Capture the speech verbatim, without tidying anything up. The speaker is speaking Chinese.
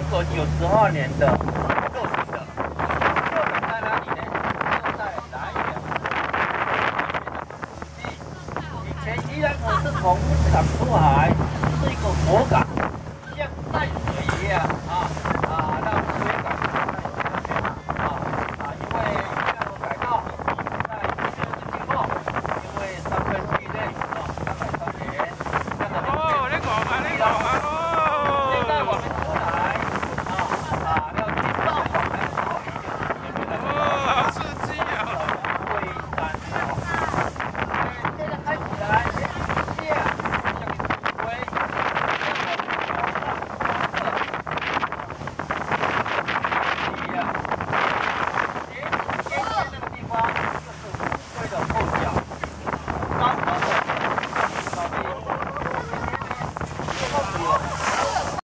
国九十二年的构成的。旧城在哪里呢？就在南洋。以前宜兰河是从鹿港出海。